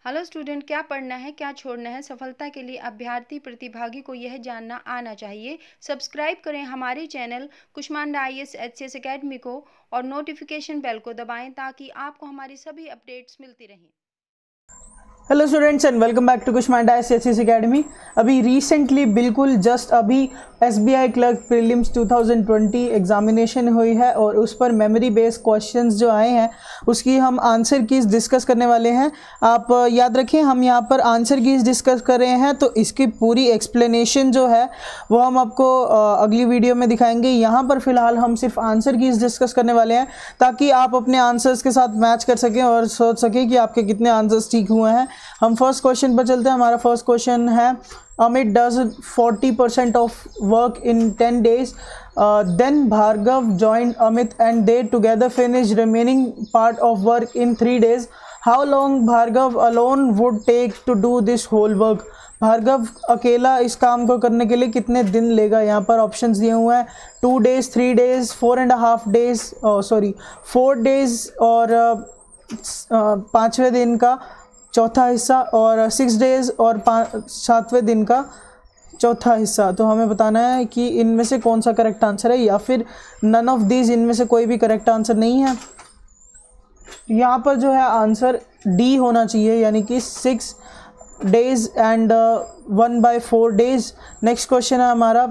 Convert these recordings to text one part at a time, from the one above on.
Hello student, क्या पढ़ना है क्या छोड़ना है? सफलता के लिए अभ्यर्थी प्रतिभागी को यह जानना आना चाहिए। सब्सक्राइब करें हमारे channel Kushmanda IAS HCS academy को और नोटिफिकेशन बेल को दबाएं ताकि आपको हमारी सभी अपडेट्स मिलती रहें। Hello students and welcome back to Kushmanda IAS academy. अभी रिसेंटली बिल्कुल जस्ट अभी SBI क्लर्क प्रीलिम्स 2020 एग्जामिनेशन हुई है और उस पर मेमोरी बेस्ड क्वेश्चंस जो आए हैं उसकी हम आंसर कीज डिस्कस करने वाले हैं। आप याद रखें, हम यहाँ पर आंसर कीज डिस्कस कर रहे हैं तो इसकी पूरी एक्सप्लेनेशन जो है वो हम आपको अगली वीडियो में दिखाएंगे। यहाँ पर फिलहाल हम सिर्फ आंसर कीज डिस्कस करने वाले हैं ताकि आप अपने आंसर्स के साथ मैच कर सकें और सोच सकें कि आपके कितने आंसर्स ठीक हुए हैं। हम फर्स्ट क्वेश्चन पर चलते हैं। हमारा फर्स्ट क्वेश्चन है, Amit does 40% of work in 10 days. Then Bhargav joined Amit and they together finished remaining part of work in 3 days. How long Bhargav alone would take to do this whole work? Bhargav अकेला इस काम को करने के लिए कितने दिन लेगा? यहाँ पर ऑप्शंस दिए हुए हैं 2 days, 3 days, 4.5 days, 4 days और 5वें दिन का चौथा हिस्सा और 6 डेज और 7वें दिन का चौथा हिस्सा। तो हमें बताना है कि इनमें से कौन सा करेक्ट आंसर है या फिर नन ऑफ दीज, इनमें से कोई भी करेक्ट आंसर नहीं है। यहाँ पर जो है आंसर डी होना चाहिए, यानी कि 6 days and 1/4 days. Next question है हमारा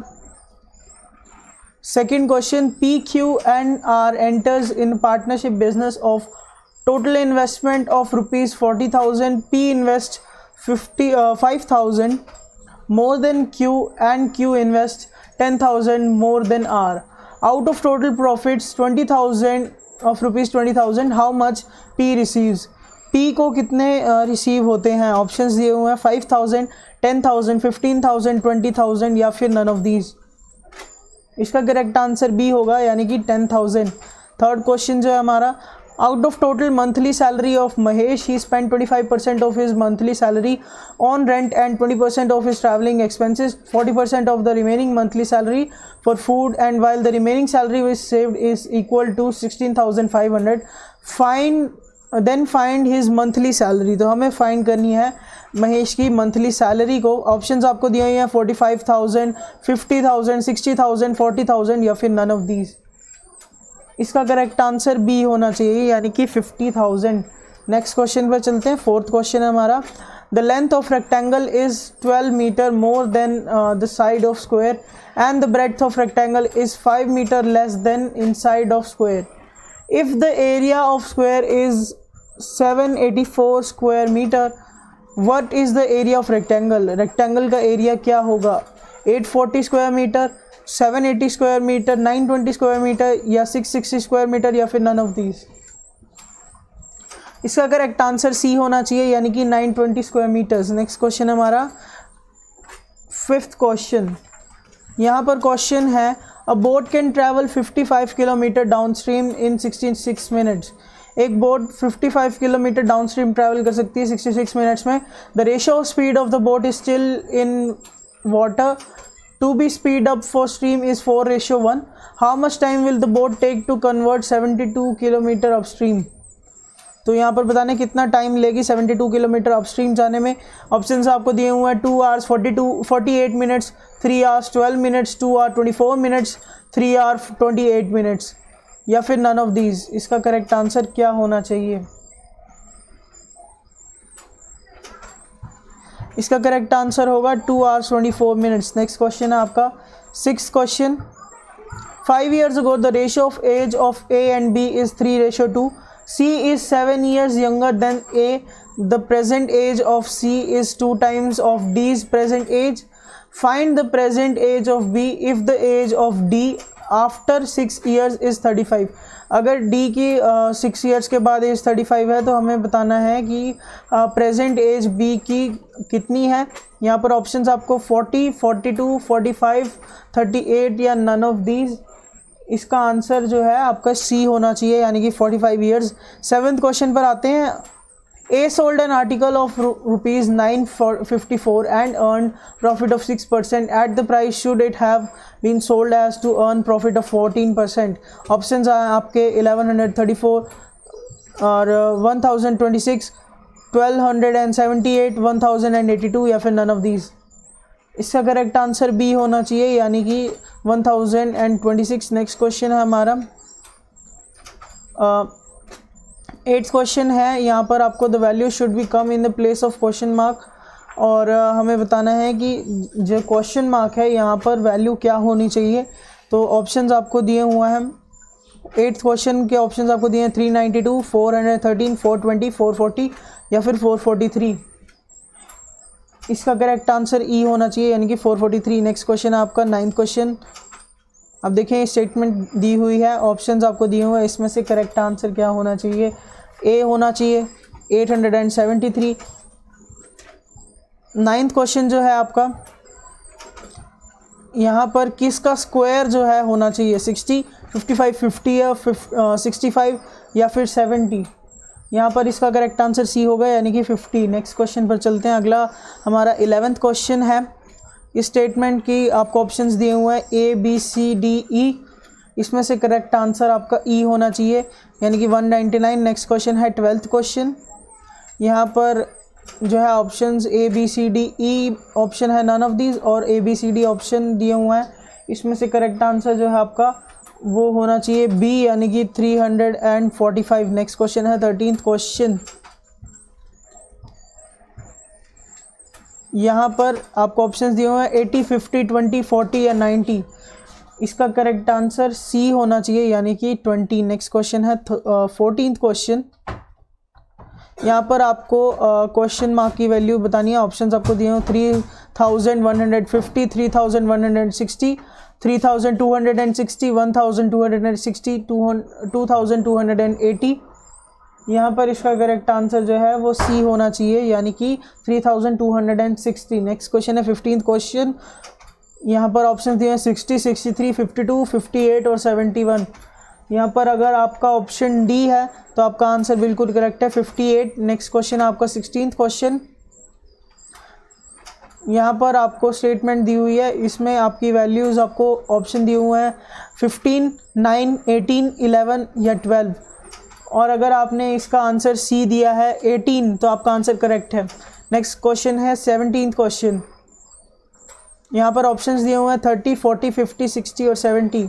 second question, PQ&R enters in partnership business of total investment of rupees 40,000. P invest 5,000 more than Q and Q invest 10,000 more than R. Out of total profits 20,000 of rupees 20,000, how much P receives? P को कितने receive होते हैं? Options दिए हुए हैं 5,000, 10,000, 15,000, 20,000 या फिर none of these. इसका करेक्ट आंसर बी होगा, यानी कि 10,000। थर्ड क्वेश्चन जो है हमारा, out of total monthly salary of Mahesh, he spent 25% of his monthly salary on rent and 20% of his traveling expenses, 40% of the remaining monthly salary for food, and while the remaining salary was saved is equal to 16,500. Then find his monthly salary. तो हमें find करनी है महेश की monthly salary को। Options आपको दिए हुए हैं 45,000, 50,000, 60,000, 40,000 या फिर नन ऑफ दीज। इसका करेक्ट आंसर बी होना चाहिए, यानी कि 50,000। नेक्स्ट क्वेश्चन पर चलते हैं। फोर्थ क्वेश्चन है हमारा, the length of rectangle is 12 metre more than the side of square and the breadth of rectangle is 5 metre less than in side of square. If the area of square is 784 square metre, what is the area of rectangle? Rectangle का area क्या होगा? 840 square metre, 780 square metre, 920 square metre या 660 square metre या फिर none of these. इसका correct answer C होना चाहिए, यानी कि 920 स्क्वायर मीटर्स। नेक्स्ट क्वेश्चन हमारा फिफ्थ क्वेश्चन। यहाँ पर क्वेश्चन है, a boat can travel 55 kilometre downstream in 66 minutes. एक boat 55 kilometre downstream travel कर सकती है 66 मिनट्स में। The ratio of speed of the boat is still in water to be speed up for stream is 4:1. How much time will the boat take to convert 72 kilometre upstream? तो यहाँ पर बताने कितना time लेगी 72 kilometre upstream जाने में। Options आपको दिए हुए हैं 2 hours 48 minutes, 3 hours 12 minutes, 2 hours 24 minutes, 3 hours 28 minutes या फिर नन ऑफ दीज। इसका करेक्ट आंसर क्या होना चाहिए? इसका करेक्ट आंसर होगा 2 hours 24 मिनट्स। नेक्स्ट क्वेश्चन है आपका sixth question, 5 years ago the ratio of age of A and B is 3:2. C is 7 years younger than A. The present age of C is 2 times of D's present age. Find the present age of B if the age of D after 6 years is 35. अगर D की 6 years के बाद as 35 है तो हमें बताना है कि प्रेजेंट एज B की कितनी है। यहाँ पर ऑप्शंस आपको 40, 42, 45, 38 या नन ऑफ दीज। इसका आंसर जो है आपका सी होना चाहिए, यानी कि 45 ईयर्स। सेवन्थ क्वेश्चन पर आते हैं। A sold an article of rupees 954 and earned profit of 6%. At the price should it have been sold as to earn profit of 14%? Options are आपके 1134 और 1026, 1278, 1082 या फिर नन ऑफ दीज। इसका correct answer B होना चाहिए, यानी कि 1026। Next question है हमारा 8th क्वेश्चन है। यहाँ पर आपको the value should be come in the place of question mark, और हमें बताना है कि जो क्वेश्चन मार्क है यहाँ पर वैल्यू क्या होनी चाहिए। तो ऑप्शंस आपको दिए हुए हैं, 8th क्वेश्चन के ऑप्शंस आपको दिए हैं 392, 413, 420, 440 या फिर 443। इसका करेक्ट आंसर ई होना चाहिए, यानी कि 443। नेक्स्ट क्वेश्चन है आपका 9th क्वेश्चन। अब देखें स्टेटमेंट दी हुई है, ऑप्शंस आपको दिए हुए हैं, इसमें से करेक्ट आंसर क्या होना चाहिए। ए होना चाहिए 873। 9th क्वेश्चन जो है आपका, यहाँ पर किसका स्क्वायर जो है होना चाहिए, 60, 55, 50 या 65 या फिर 70। यहाँ पर इसका करेक्ट आंसर सी होगा, यानी कि 50। नेक्स्ट क्वेश्चन पर चलते हैं। अगला हमारा 11th क्वेश्चन है। इस स्टेटमेंट की आपको ऑप्शंस दिए हुए हैं ए बी सी डी ई, इसमें से करेक्ट आंसर आपका ई होना चाहिए, यानी कि 199। नेक्स्ट क्वेश्चन है 12th क्वेश्चन। यहाँ पर जो है options A B C D E option है नन ऑफ दीज, और A B C D option दिए हुए हैं। इसमें से करेक्ट आंसर जो है आपका वो होना चाहिए बी, यानी कि 345। नेक्स्ट क्वेश्चन है 13th क्वेश्चन। यहाँ पर आपको ऑप्शंस दिए हुए हैं 80, 50, 20, 40 या 90। इसका करेक्ट आंसर सी होना चाहिए, यानी कि 20। नेक्स्ट क्वेश्चन है 14th क्वेश्चन। यहाँ पर आपको क्वेश्चन मार्क की वैल्यू बतानी है। ऑप्शंस आपको दिए हुए 3150, 3160, 3260, 1260, 2280। यहाँ पर इसका करेक्ट आंसर जो है वो सी होना चाहिए, यानी कि 3260। नेक्स्ट क्वेश्चन है 15th क्वेश्चन। यहाँ पर ऑप्शन दिए हैं 60, 63, 52, 58 और 71। यहाँ पर अगर आपका ऑप्शन डी है तो आपका आंसर बिल्कुल करेक्ट है, 58। नेक्स्ट क्वेश्चन आपका 16th क्वेश्चन। यहाँ पर आपको स्टेटमेंट दी हुई है, इसमें आपकी वैल्यूज़ आपको ऑप्शन दिए हुए हैं 15, 9, 18, 11 या 12। और अगर आपने इसका आंसर सी दिया है 18 तो आपका आंसर करेक्ट है। नेक्स्ट क्वेश्चन है 17th क्वेश्चन। यहाँ पर ऑप्शंस दिए हुए हैं 30, 40, 50, 60 और 70।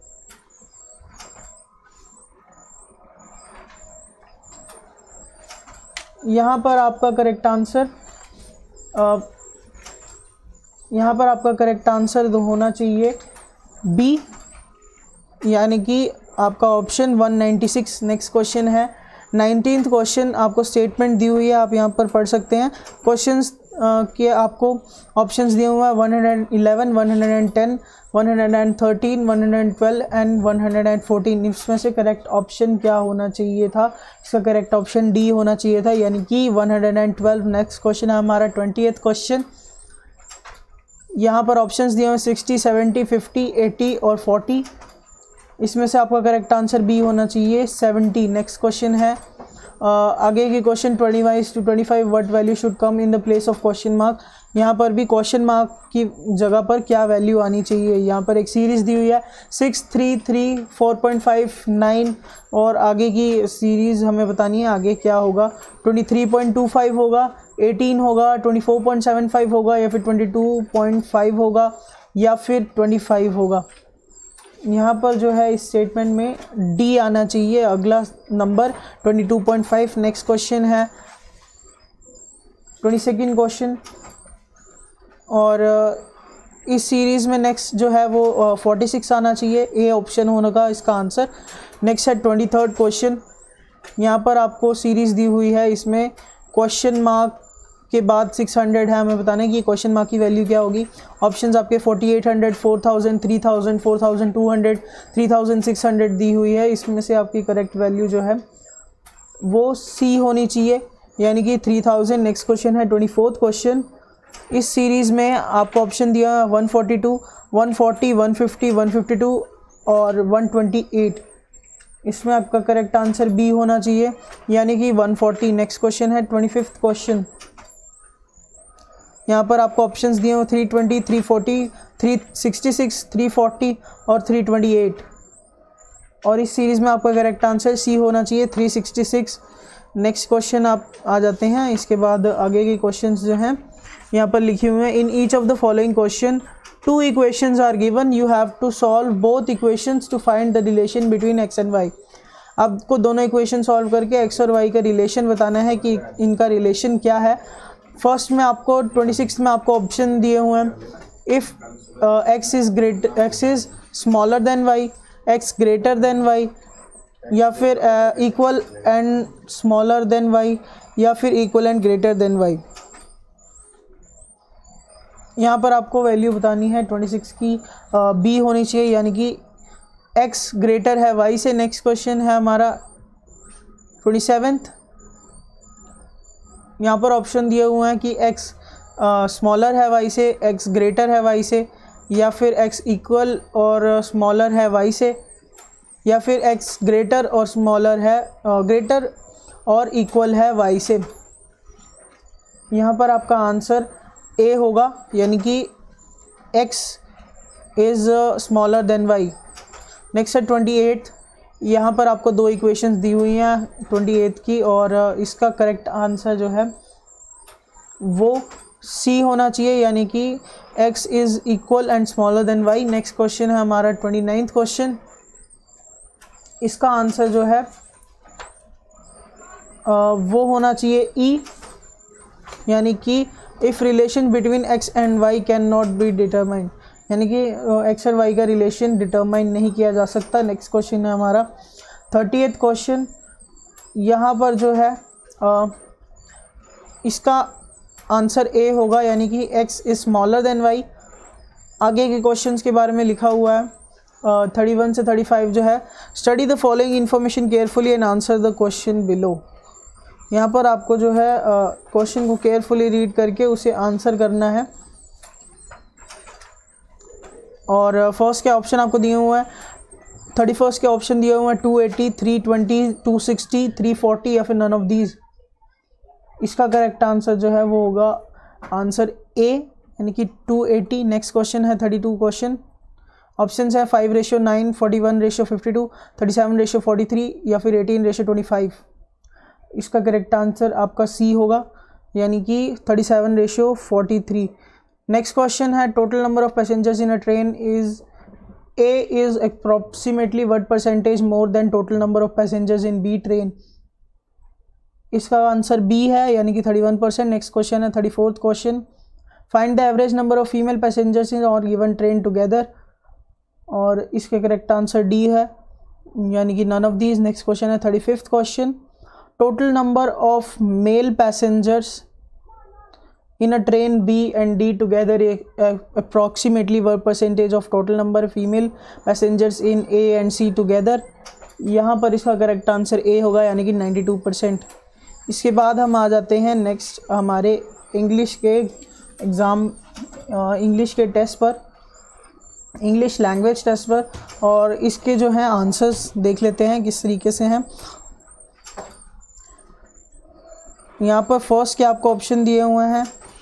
यहाँ पर आपका करेक्ट आंसर होना चाहिए बी, यानी कि आपका ऑप्शन 196। नेक्स्ट क्वेश्चन है 19th क्वेश्चन। आपको स्टेटमेंट दी हुई है, आप यहाँ पर पढ़ सकते हैं। क्वेश्चंस के आपको ऑप्शंस दिए हुए हैं 111, 110, 113, 112 एंड 114। इसमें से करेक्ट ऑप्शन क्या होना चाहिए था, इसका करेक्ट ऑप्शन डी होना चाहिए था, यानी कि 112। नेक्स्ट क्वेश्चन है हमारा 20th क्वेश्चन। यहाँ पर ऑप्शंस दिए हुए 60, 70, 50, 80 और 40। इसमें से आपका करेक्ट आंसर बी होना चाहिए, 70। नेक्स्ट क्वेश्चन है आगे की question 25 to 25 what value should come in the place of question mark. यहाँ पर भी क्वेश्चन मार्क की जगह पर क्या वैल्यू आनी चाहिए। यहाँ पर एक सीरीज़ दी हुई है 6, 3, 3, 4.5, 9 और आगे की सीरीज़ हमें बतानी है आगे क्या होगा। 23.25 होगा, 18 होगा, 24.75 होगा या फिर 22.5 होगा या फिर 25 होगा। यहाँ पर जो है इस स्टेटमेंट में डी आना चाहिए, अगला नंबर 22.5। नेक्स्ट क्वेश्चन है 22nd क्वेश्चन और इस सीरीज़ में नेक्स्ट जो है वो 46 आना चाहिए, ए ऑप्शन होने का इसका आंसर। नेक्स्ट है 23rd क्वेश्चन। यहाँ पर आपको सीरीज़ दी हुई है, इसमें क्वेश्चन मार्क के बाद 600 है, हमें बताना है कि क्वेश्चन मार्क की वैल्यू क्या होगी। ऑप्शंस आपके 4800, 4000, 3000, 4200, 3600 दी हुई है। इसमें से आपकी करेक्ट वैल्यू जो है वो सी होनी चाहिए, यानी कि 3000। नेक्स्ट क्वेश्चन है 24th क्वेश्चन। इस सीरीज़ में आपको ऑप्शन दिया 142, 140, 150, 152 और 128। इसमें आपका करेक्ट आंसर बी होना चाहिए, यानी कि 140। नेक्स्ट क्वेश्चन है 25th क्वेश्चन। यहाँ पर आपको ऑप्शंस दिए हुए 320, 340, 366, 340 और 328 और इस सीरीज़ में आपका करेक्ट आंसर सी होना चाहिए 366। नेक्स्ट क्वेश्चन आप आ जाते हैं। इसके बाद आगे के क्वेश्चंस जो हैं यहाँ पर लिखे हुए हैं। In each of the following question 2 equations are given, you have to solve both equations to find the relation between X and Y. आपको दोनों इक्वेशन सॉल्व करके एक्स और वाई का रिलेशन बताना है कि इनका रिलेशन क्या है। फर्स्ट में आपको 26 में आपको ऑप्शन दिए हुए हैं, if X is smaller than Y, X greater than Y, या फिर equal and smaller than Y, या फिर equal and greater than Y. यहाँ पर आपको वैल्यू बतानी है 26 की बी होनी चाहिए, यानी कि x ग्रेटर है y से। नेक्स्ट क्वेश्चन है हमारा 27th। यहाँ पर ऑप्शन दिए हुए हैं कि x स्मॉलर है y से, x ग्रेटर है y से, या फिर x इक्वल और स्मॉलर है y से, या फिर x ग्रेटर और स्मॉलर है ग्रेटर और इक्वल है y से। यहाँ पर आपका आंसर A होगा, यानी कि x is smaller than y। Next है 28। यहाँ पर आपको 2 इक्वेशंस दी हुई हैं 28 की, और इसका करेक्ट आंसर जो है वो C होना चाहिए, यानी कि x is equal and smaller than y। Next question है हमारा 29th क्वेश्चन। इसका आंसर जो है वो होना चाहिए E, यानी कि if relation between x and y can not be determined, यानी कि x और y का रिलेशन डिटरमाइन नहीं किया जा सकता। नेक्स्ट क्वेश्चन है हमारा 30th क्वेश्चन। यहाँ पर जो है इसका आंसर A होगा, यानी कि x is smaller than y। आगे के क्वेश्चंस के बारे में लिखा हुआ है 31 से 35 जो है, study the following information carefully and answer the question below. यहाँ पर आपको जो है क्वेश्चन को केयरफुली रीड करके उसे आंसर करना है। और फर्स्ट के ऑप्शन आपको दिए हुए हैं, 31 के ऑप्शन दिए हुए हैं 280, 320, 260, 340, या फिर नन ऑफ दीज। इसका करेक्ट आंसर जो है वो होगा आंसर ए, यानी कि 280। नेक्स्ट क्वेश्चन है 32 क्वेश्चन। ऑप्शन है 5:9, 41:52, 37:43, या फिर 18:25। इसका करेक्ट आंसर आपका सी होगा, यानी कि 37:43। नेक्स्ट क्वेश्चन है total number of passengers in a train is A is approximately what percentage more than total number of passengers in B train. इसका आंसर बी है, यानी कि 31%। नेक्स्ट क्वेश्चन है 34th question. Find the average number of female passengers in और given train together, और इसके correct answer D है, यानी कि none of these. Next question है 35th question. Total number of male passengers in a train B and D together approximately what percentage of total number of female passengers in A and C together। यहाँ पर इसका correct answer A होगा, यानी कि 92%। इसके बाद हम आ जाते हैं नेक्स्ट हमारे इंग्लिश के एग्ज़ाम, इंग्लिश के टेस्ट पर, इंग्लिश लैंग्वेज टेस्ट पर, और इसके जो हैं आंसर्स देख लेते हैं किस तरीके से हैं। यहाँ पर फर्स्ट के आपको ऑप्शन दिए हुए हैं,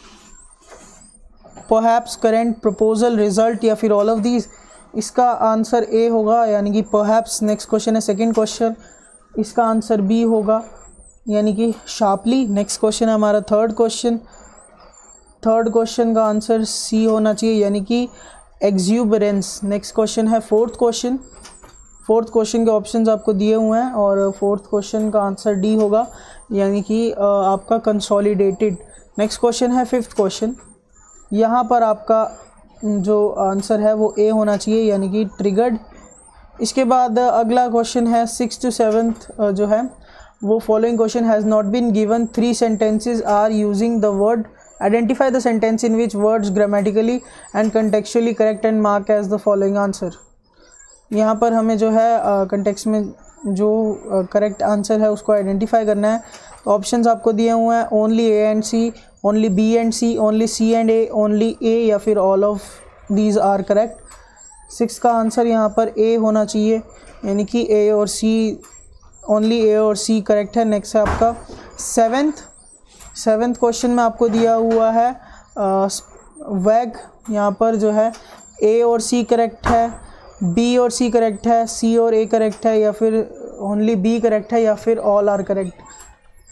परहैप्स, करेंट, प्रपोजल, रिजल्ट, या फिर ऑल ऑफ दीज। इसका आंसर ए होगा, यानी कि परहैप्स। नेक्स्ट क्वेश्चन है सेकंड क्वेश्चन, इसका आंसर बी होगा, यानी कि शार्पली। नेक्स्ट क्वेश्चन है हमारा थर्ड क्वेश्चन। थर्ड क्वेश्चन का आंसर सी होना चाहिए, यानी कि एक्सूबरेंस। नेक्स्ट क्वेश्चन है फोर्थ क्वेश्चन। फोर्थ क्वेश्चन के ऑप्शंस आपको दिए हुए हैं, और फोर्थ क्वेश्चन का आंसर डी होगा, यानी कि आपका कंसोलिडेटेड। नेक्स्ट क्वेश्चन है फिफ्थ क्वेश्चन। यहाँ पर आपका जो आंसर है वो ए होना चाहिए, यानी कि ट्रिगर्ड। इसके बाद अगला क्वेश्चन है 6th to 7th जो है वो, following question has not been given 3 sentences are using the word, identify the sentence in which words grammatically and contextually correct and mark as the following answer. यहाँ पर हमें जो है context में जो करेक्ट आंसर है उसको आइडेंटिफाई करना है। तो ऑप्शंस आपको दिए हुए हैं, only A and C, only B and C, only C and A, only A, या फिर all of these are correct. 6 का आंसर यहाँ पर ए होना चाहिए, यानी कि ए और सी, ओनली ए और सी करेक्ट है। नेक्स्ट है आपका सेवेंथ क्वेश्चन में आपको दिया हुआ है वैग। यहाँ पर जो है ए और सी करेक्ट है, बी और सी करेक्ट है, सी और ए करेक्ट है, या फिर ओनली बी करेक्ट है, या फिर ऑल आर करेक्ट।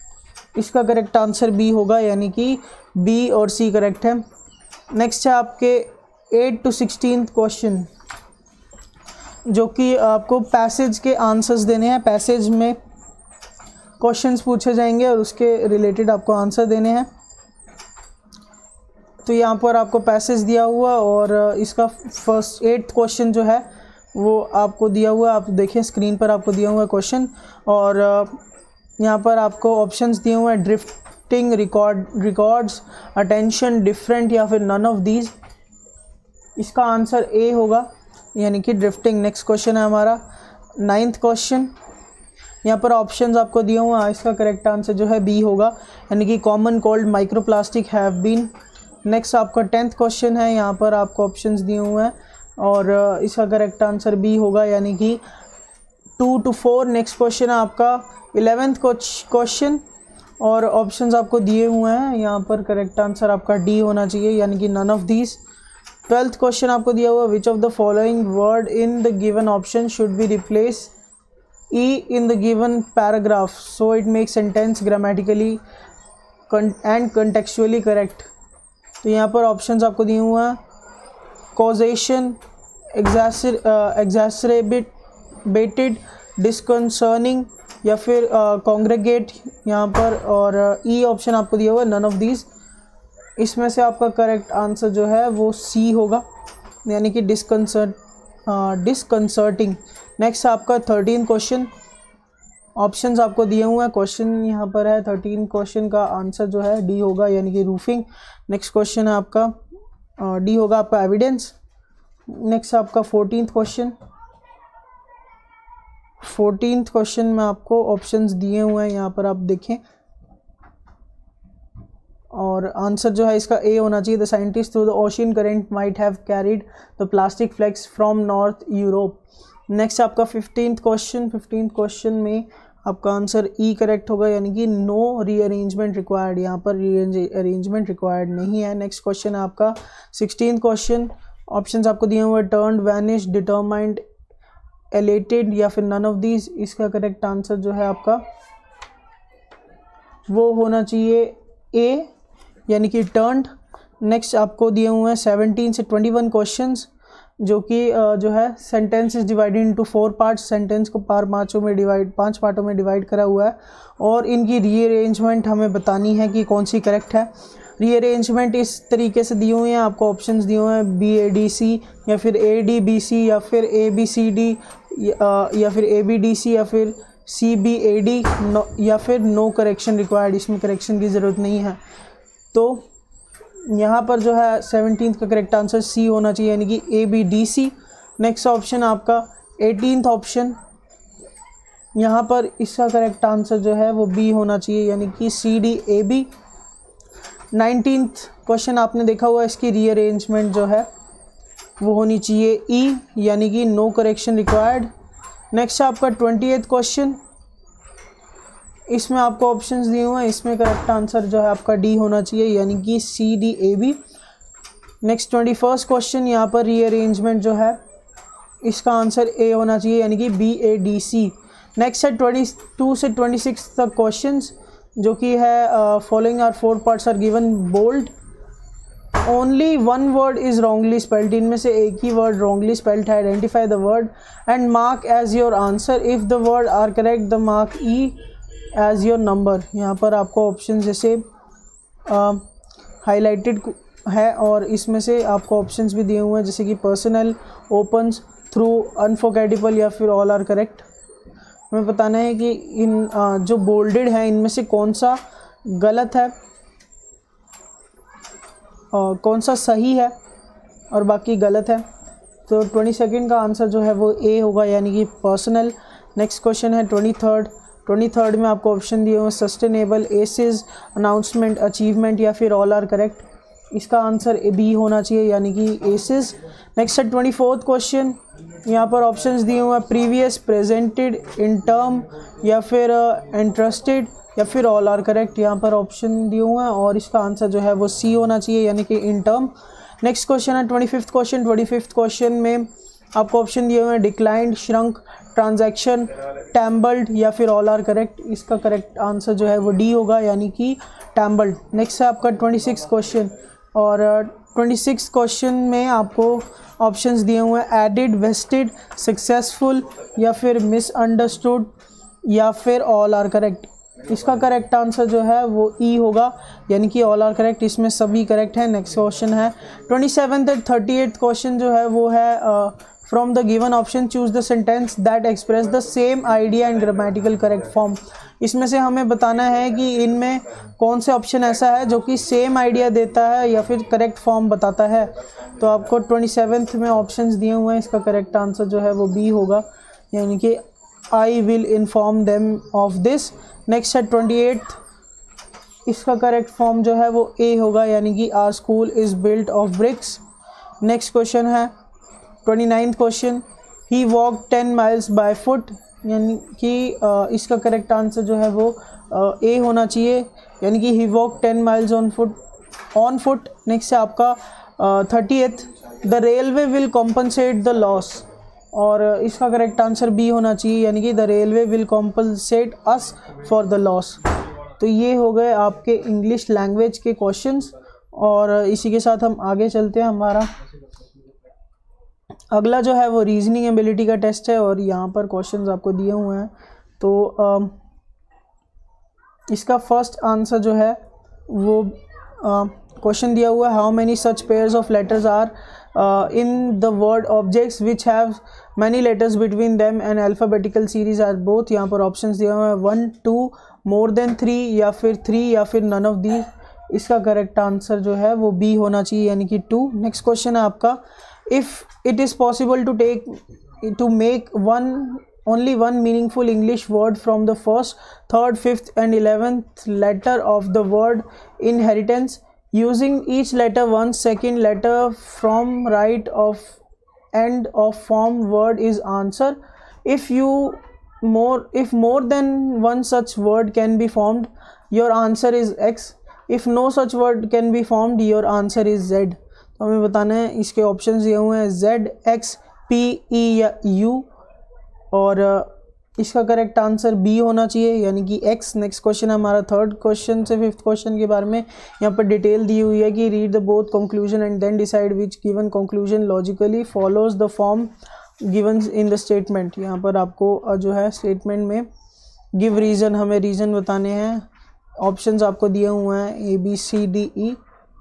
इसका करेक्ट आंसर बी होगा, यानी कि बी और सी करेक्ट है। नेक्स्ट है आपके 8 to 16 क्वेश्चन, जो कि आपको पैसेज के आंसर्स देने हैं। पैसेज में क्वेश्चंस पूछे जाएंगे और उसके रिलेटेड आपको आंसर देने हैं। तो यहाँ पर आपको पैसेज दिया हुआ और इसका फर्स्ट 8th क्वेश्चन जो है वो आपको दिया हुआ, आप देखें स्क्रीन पर आपको दिया हुआ क्वेश्चन। और यहाँ पर आपको ऑप्शंस दिए हुए हैं, ड्रिफ्टिंग, रिकॉर्ड्स, अटेंशन, डिफरेंट या फिर नन ऑफ दीज। इसका आंसर ए होगा, यानी कि ड्रिफ्टिंग। नेक्स्ट क्वेश्चन है हमारा 9th क्वेश्चन। यहाँ पर ऑप्शंस आपको दिए हुए हैं, इसका करेक्ट आंसर जो है बी होगा, यानी कि common cold microplastic have been. Next आपका 10th क्वेश्चन है, यहाँ पर आपको ऑप्शंस दिए हुए हैं और इसका करेक्ट आंसर बी होगा, यानी कि 2 to 4। नेक्स्ट क्वेश्चन है आपका 11th क्वेश्चन और ऑप्शंस आपको दिए हुए हैं, यहाँ पर करेक्ट आंसर आपका डी होना चाहिए, यानी कि none of these. 12th question आपको दिया हुआ, which of the following word in the given option should be replace E in the given paragraph so it make sentence grammatically and contextually correct. तो यहाँ पर ऑप्शंस आपको दिए हुए हैं, कॉजेशन, एग्जैसरेटेड, डिस्कंसर्निंग या फिर कॉन्ग्रेगेट यहाँ पर, और ई ऑप्शन आपको दिया हुआ है नन ऑफ दीज। इसमें से आपका करेक्ट आंसर जो है वो सी होगा, यानी कि डिस्कंसर्टिंग। नेक्स्ट आपका 13 क्वेश्चन, ऑप्शंस आपको दिए हुए हैं, क्वेश्चन यहाँ पर है 13 क्वेश्चन का आंसर जो है डी होगा, यानी कि रूफिंग। नेक्स्ट क्वेश्चन है आपका डी होगा आपका एविडेंस। नेक्स्ट आपका 14th क्वेश्चन। 14th क्वेश्चन में आपको ऑप्शंस दिए हुए हैं, यहाँ पर आप देखें और आंसर जो है इसका ए होना चाहिए। The scientist through the ocean current might have carried the plastic flakes from North Europe. Next आपका 15th क्वेश्चन। 15th क्वेश्चन में आपका आंसर ई करेक्ट होगा, यानी कि नो रीअरेंजमेंट रिक्वायर्ड, यहाँ पर रीअरेंजमेंट रिक्वायर्ड नहीं है। नेक्स्ट क्वेश्चन है आपका 16th क्वेश्चन। ऑप्शंस आपको दिए हुए टर्न्ड, वैनिश, डिटरमाइंड, एलेटेड या फिर नन ऑफ दीज। इसका करेक्ट आंसर जो है आपका वो होना चाहिए ए, यानी कि टर्न्ड। नेक्स्ट आपको दिए हुए हैं 17 से 21 क्वेश्चंस, जो कि जो है sentence is divided into 4 parts. Sentence को 5 पार्टों में डिवाइड करा हुआ है और इनकी रीअरेंजमेंट हमें बतानी है कि कौन सी करेक्ट है। रीअरेंजमेंट इस तरीके से दिए हुए हैं, आपको ऑप्शंस दिए हुए हैं BADC या फिर ADBC या फिर ABCD या फिर ABDC या फिर CBAD या फिर नो करेक्शन रिक्वायर्ड, इसमें करेक्शन की ज़रूरत नहीं है। तो यहाँ पर जो है 17th का करेक्ट आंसर सी होना चाहिए, यानी कि ABDC। नेक्स्ट ऑप्शन आपका 18th ऑप्शन, यहाँ पर इसका करेक्ट आंसर जो है वो बी होना चाहिए, यानी कि CDAB। 19th क्वेश्चन आपने देखा हुआ, इसकी रीअरेंजमेंट जो है वो होनी चाहिए ई, यानी कि नो करेक्शन रिक्वायर्ड। नेक्स्ट आपका 28th क्वेश्चन, इसमें आपको ऑप्शंस दिए हुए हैं, इसमें करेक्ट आंसर जो है आपका डी होना चाहिए, यानी कि CDAB। नेक्स्ट 21st क्वेश्चन, यहाँ पर रीअरेंजमेंट जो है इसका आंसर ए होना चाहिए, यानी कि BADC। नेक्स्ट है 22 से 26 तक क्वेश्चंस, जो कि है following are 4 parts are given bold, only 1 word is wrongly spelled. इनमें से एक ही वर्ड रॉन्गली स्पेल्ड है, identify the word and mark as your answer. If the word are correct the mark E as your number. यहाँ पर आपको option जैसे highlighted है और इसमें से आपको ऑप्शंस भी दिए हुए हैं, जैसे कि पर्सनल, ओपन्स, थ्रू, अनफॉरगेटेबल या फिर ऑल आर करेक्ट। हमें बताना है कि इन जो बोल्डेड है इनमें से कौन सा गलत है और कौन सा सही है और बाकी गलत है। तो 22nd का आंसर जो है वो ए होगा, यानी कि पर्सनल। नेक्स्ट क्वेश्चन है 23rd में आपको ऑप्शन दिए हुए सस्टेनेबल, एसेस, अनाउंसमेंट, अचीवमेंट या फिर ऑल आर करेक्ट। इसका आंसर बी होना चाहिए, यानी कि एसेस। नेक्स्ट है 24th क्वेश्चन, यहाँ पर ऑप्शंस दिए हुए हैं प्रीवियस, प्रेजेंटेड, इन टर्म या फिर इंटरेस्टेड या फिर ऑल आर करेक्ट। यहाँ पर ऑप्शन दिए हुए हैं और इसका आंसर जो है वो सी होना चाहिए, यानी कि इन टर्म। नेक्स्ट क्वेश्चन है 25th क्वेश्चन। 25th क्वेश्चन में आपको ऑप्शन दिए हुए हैं डिक्लाइंड, श्रंक, ट्रांजैक्शन, टैम्बल्ड या फिर ऑल आर करेक्ट। इसका करेक्ट आंसर जो है वो डी होगा, यानी कि टैम्बल्ड। नेक्स्ट है आपका 26 क्वेश्चन, और 26 क्वेश्चन में आपको ऑप्शंस दिए हुए हैं एडिड, वेस्टेड, सक्सेसफुल या फिर मिसअंडरस्टूड या फिर ऑल आर करेक्ट। इसका करेक्ट आंसर जो है वो ई होगा, यानी कि ऑल आर करेक्ट। इसमें सभी करेक्ट है। नेक्स्ट क्वेश्चन है 27th और 38th क्वेश्चन जो है वो है from the given option choose the sentence that express the same idea and grammatical correct form. इसमें से हमें बताना है कि इनमें कौन से ऑप्शन ऐसा है जो कि सेम आइडिया देता है या फिर करेक्ट फॉर्म बताता है। तो आपको 27th में ऑप्शंस दिए हुए हैं, इसका करेक्ट आंसर जो है वो बी होगा, यानी कि I will inform them of this. Next है 28th, इसका करेक्ट फॉर्म जो है वो ए होगा, यानी कि our school is built of bricks. Next question है 29th question, he walk 10 miles by foot, यानी कि इसका करेक्ट आंसर जो है वो ए होना चाहिए, यानी कि he walk 10 miles on foot. Next है आपका 30th, the railway will compensate the loss, और इसका करेक्ट आंसर बी होना चाहिए, यानी कि the railway will compensate us for the loss. तो ये हो गए आपके इंग्लिश लैंग्वेज के क्वेश्चंस, और इसी के साथ हम आगे चलते हैं। हमारा अगला जो है वो रीजनिंग एबिलिटी का टेस्ट है, और यहाँ पर क्वेश्चंस आपको दिए हुए हैं। तो इसका फर्स्ट आंसर जो है वो क्वेश्चन दिया हुआ है, how many such pairs of letters are in the word objects which have many letters between them and alphabetical series are both. यहाँ पर ऑप्शंस दिया हुआ है 1, 2, मोर देन 3 या फिर 3 या फिर नन ऑफ दीज। इसका करेक्ट आंसर जो है वो बी होना चाहिए, यानी कि 2। नेक्स्ट क्वेश्चन है आपका, if it is possible to make only one meaningful English word from the first, third, fifth and 11th letter of the word inheritance, using each letter one second letter from right of end of form word is answer. If more than one such word can be formed, your answer is X. If no such word can be formed, your answer is Z. तो हमें बताना है, इसके options दिए हुए हैं Z, X, P, E या U, और इसका करेक्ट आंसर बी होना चाहिए, यानी कि X। नेक्स्ट क्वेश्चन है हमारा थर्ड क्वेश्चन से फिफ्थ क्वेश्चन के बारे में। यहाँ पर डिटेल दी हुई है कि read the both conclusion and then decide which given conclusion logically follows the form given in the statement. यहाँ पर आपको जो है स्टेटमेंट में गिव रीज़न, हमें रीज़न बताने हैं। ऑप्शंस आपको दिए हुए हैं A, B, C, D, E,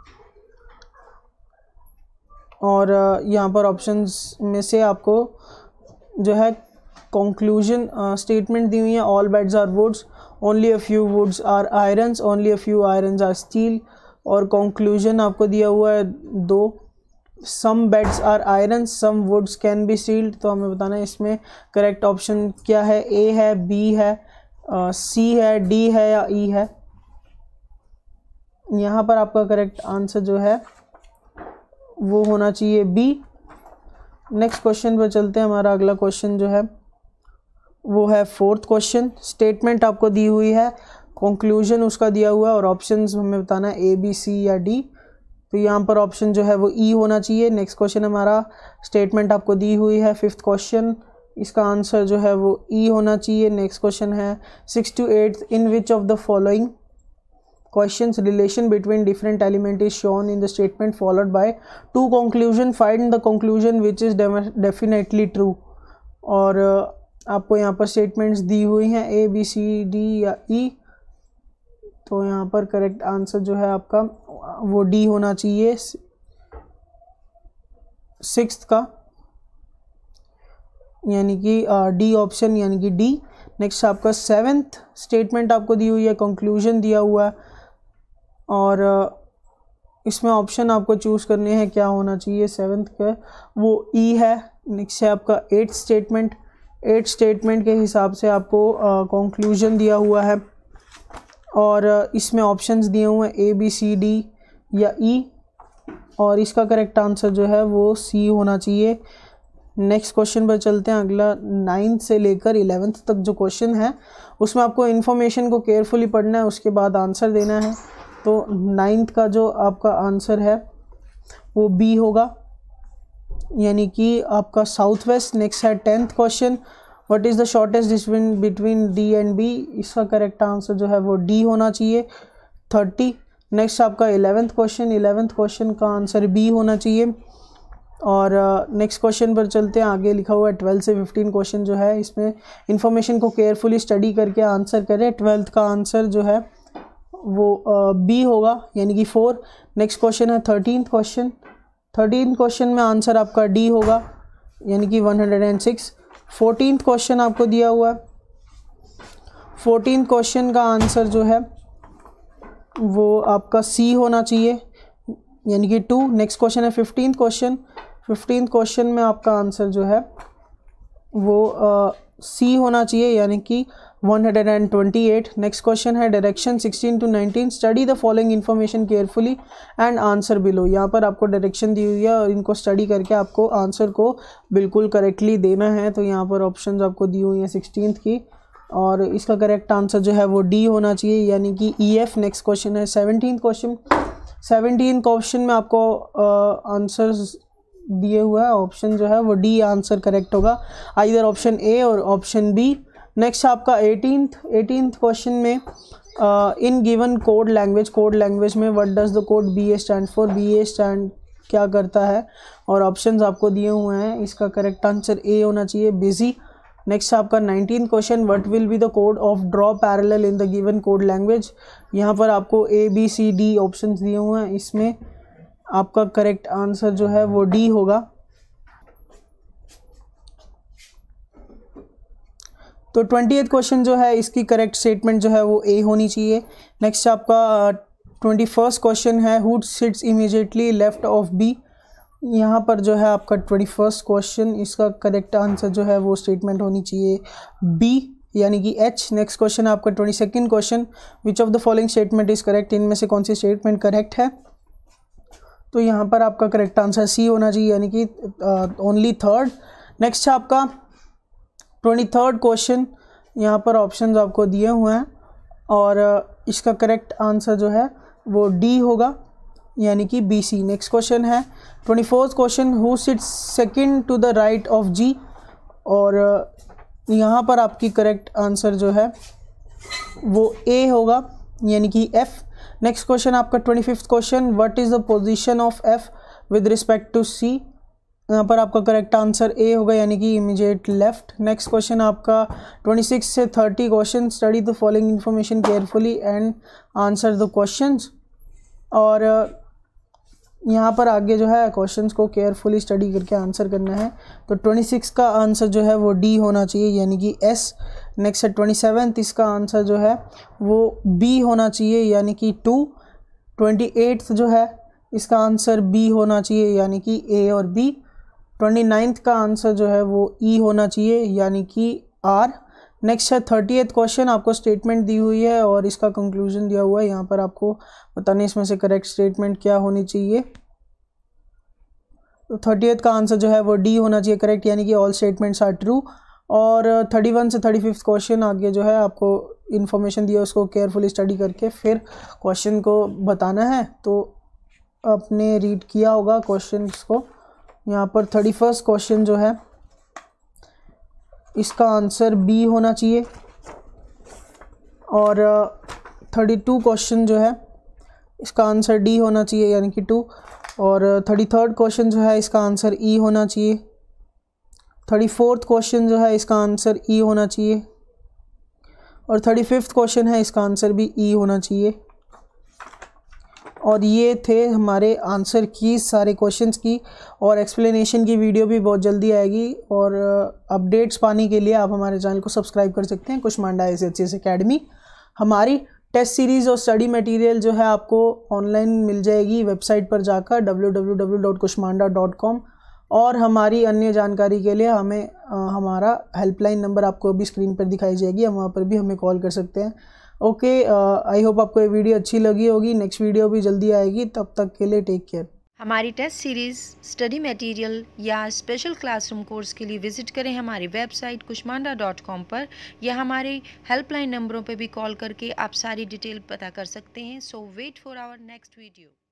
और यहाँ पर ऑप्शंस में से आपको जो है कंक्लूजन स्टेटमेंट दी हुई है, all beds are woods, only a few woods are irons, only a few irons are steel, और कंक्लूजन आपको दिया हुआ है 2, some beds are irons, some woods can be sealed. तो हमें बताना है इसमें करेक्ट ऑप्शन क्या है, ए है, बी है, सी है, डी है या ई है। यहाँ पर आपका करेक्ट आंसर जो है वो होना चाहिए बी। नेक्स्ट क्वेश्चन पर चलते हैं। हमारा अगला क्वेश्चन जो है वो है फोर्थ क्वेश्चन। स्टेटमेंट आपको दी हुई है, कंक्लूजन उसका दिया हुआ है, और ऑप्शंस हमें बताना है ए, बी, सी या डी। तो यहाँ पर ऑप्शन जो है वो ई होना चाहिए। नेक्स्ट क्वेश्चन हमारा स्टेटमेंट आपको दी हुई है फिफ्थ क्वेश्चन, इसका आंसर जो है वो ई होना चाहिए। नेक्स्ट क्वेश्चन है 6 to 8, in which of the following questions relation between different element is shown in the statement followed by two conclusion, find the conclusion which is definitely true। और आपको यहाँ पर स्टेटमेंट्स दी हुई हैं A, B, C, D या E। तो यहाँ पर करेक्ट आंसर जो है आपका वो डी होना चाहिए, 6th का, यानी कि डी ऑप्शन, यानी कि डी। नेक्स्ट आपका 7th स्टेटमेंट आपको दी हुई है, कंक्लूजन दिया हुआ है, और इसमें ऑप्शन आपको चूज़ करने हैं क्या होना चाहिए 7th का, वो ई है। नेक्स्ट है आपका 8th स्टेटमेंट। 8th स्टेटमेंट के हिसाब से आपको कंक्लूजन दिया हुआ है, और इसमें ऑप्शंस दिए हुए हैं ए, बी, सी, डी या ई, और इसका करेक्ट आंसर जो है वो सी होना चाहिए। नेक्स्ट क्वेश्चन पर चलते हैं। अगला 9th से लेकर 11th तक जो क्वेश्चन है उसमें आपको इन्फॉर्मेशन को केयरफुली पढ़ना है, उसके बाद आंसर देना है। तो 9th का जो आपका आंसर है वो बी होगा, यानी कि आपका साउथ वेस्ट। नेक्स्ट है 10th question, what is the shortest distance between D and B, इसका करेक्ट आंसर जो है वो डी होना चाहिए 30। नेक्स्ट आपका 11th क्वेश्चन का आंसर बी होना चाहिए। और नेक्स्ट क्वेश्चन पर चलते हैं, आगे लिखा हुआ है 12 से 15 क्वेश्चन जो है, इसमें इंफॉर्मेशन को केयरफुली स्टडी करके आंसर करें। 12th का आंसर जो है वो बी होगा यानी कि 4। नेक्स्ट क्वेश्चन है 13th क्वेश्चन में आंसर आपका डी होगा यानी कि 106। 14th क्वेश्चन आपको दिया हुआ है, 14th क्वेश्चन का आंसर जो है वो आपका सी होना चाहिए यानी कि 2। नेक्स्ट क्वेश्चन है 15th क्वेश्चन में आपका आंसर जो है वो सी होना चाहिए यानी कि 128। नेक्स्ट क्वेश्चन है direction 16 to 19, study the following information carefully and answer below. यहाँ पर आपको डायरेक्शन दी हुई है और इनको स्टडी करके आपको आंसर को बिल्कुल करेक्टली देना है। तो यहाँ पर ऑप्शंस आपको दी हुई हैं 16th की, और इसका करेक्ट आंसर जो है वो डी होना चाहिए यानी कि EF। नेक्स्ट क्वेश्चन है 17th क्वेश्चन में आपको आंसर्स दिए हुआ है, ऑप्शन जो है वो डी आंसर करेक्ट होगा, आइदर ऑप्शन ए और ऑप्शन बी। नेक्स्ट आपका 18th क्वेश्चन में इन गिवन कोड लैंग्वेज में what does the code BA stand for, BA stand क्या करता है, और ऑप्शंस आपको दिए हुए हैं, इसका करेक्ट आंसर ए होना चाहिए बिजी। नेक्स्ट आपका 19th question, what will be the code of draw parallel in the given code language. यहाँ पर आपको ABCD ऑप्शंस दिए हुए हैं, इसमें आपका करेक्ट आंसर जो है वो डी होगा। तो 20th क्वेश्चन जो है इसकी करेक्ट स्टेटमेंट जो है वो ए होनी चाहिए। नेक्स्ट आपका 21st क्वेश्चन है, who sits immediately left of B. यहाँ पर जो है आपका 21st क्वेश्चन, इसका करेक्ट आंसर जो है वो स्टेटमेंट होनी चाहिए बी यानी कि H। नेक्स्ट क्वेश्चन आपका 22nd question, which of the following statement is correct, इनमें से कौन सी स्टेटमेंट करेक्ट है। तो यहाँ पर आपका करेक्ट आंसर सी होना चाहिए यानी कि ओनली थर्ड। नेक्स्ट आपका 23rd क्वेश्चन, यहाँ पर ऑप्शंस आपको दिए हुए हैं और इसका करेक्ट आंसर जो है वो डी होगा यानी कि BC। नेक्स्ट क्वेश्चन है 24th question, who sits second to the right of G, और यहाँ पर आपकी करेक्ट आंसर जो है वो ए होगा यानी कि F। नेक्स्ट क्वेश्चन आपका 25th question, what is the position of F with respect to C। यहाँ पर आपका करेक्ट आंसर ए होगा यानी कि इमीडिएट लेफ्ट। नेक्स्ट क्वेश्चन आपका 26 से 30 question, study the following information carefully and answer the questions. और यहाँ पर आगे जो है क्वेश्चंस को केयरफुली स्टडी करके आंसर करना है। तो 26 का आंसर जो है वो डी होना चाहिए यानी कि S। नेक्स्ट है 27th, इसका आंसर जो है वो B होना चाहिए यानी कि 2। 28th जो है इसका आंसर B होना चाहिए यानी कि A और B। 29th का आंसर जो है वो E होना चाहिए यानी कि R। नेक्स्ट है 30th क्वेश्चन, आपको स्टेटमेंट दी हुई है और इसका कंक्लूजन दिया हुआ है, यहाँ पर आपको बताने इसमें से करेक्ट स्टेटमेंट क्या होनी चाहिए। तो 30th का आंसर जो है वो डी होना चाहिए करेक्ट यानी कि ऑल स्टेटमेंट्स आर ट्रू। और 31 से 35 क्वेश्चन आगे जो है आपको इन्फॉर्मेशन दिया उसको केयरफुली स्टडी करके फिर क्वेश्चन को बताना है। तो आपने रीड किया होगा क्वेश्चन को। यहाँ पर 31st क्वेश्चन जो है इसका आंसर बी होना चाहिए, और 32 क्वेश्चन जो है इसका आंसर डी होना चाहिए यानी कि 2। और 33rd क्वेश्चन जो है इसका आंसर ई होना चाहिए। 34th क्वेश्चन जो है इसका आंसर ई होना चाहिए, और 35th क्वेश्चन है इसका आंसर भी ई होना चाहिए। और ये थे हमारे आंसर की सारे क्वेश्चंस की, और एक्सप्लेनेशन की वीडियो भी बहुत जल्दी आएगी। और अपडेट्स पाने के लिए आप हमारे चैनल को सब्सक्राइब कर सकते हैं, कुष्मांडा IAS अकेडमी। हमारी टेस्ट सीरीज़ और स्टडी मटेरियल जो है आपको ऑनलाइन मिल जाएगी वेबसाइट पर जाकर www.kushmanda.com। और हमारी अन्य जानकारी के लिए हमें हमारा हेल्पलाइन नंबर आपको अभी स्क्रीन पर दिखाई जाएगी, हम वहाँ पर भी हमें कॉल कर सकते हैं। ओके, आई होप आपको ये वीडियो अच्छी लगी होगी। नेक्स्ट वीडियो भी जल्दी आएगी, तब तक के लिए टेक केयर। हमारी टेस्ट सीरीज़, स्टडी मटेरियल या स्पेशल क्लासरूम कोर्स के लिए विजिट करें हमारी वेबसाइट kushmanda.com पर, या हमारे हेल्पलाइन नंबरों पर भी कॉल करके आप सारी डिटेल पता कर सकते हैं। So wait for our next video.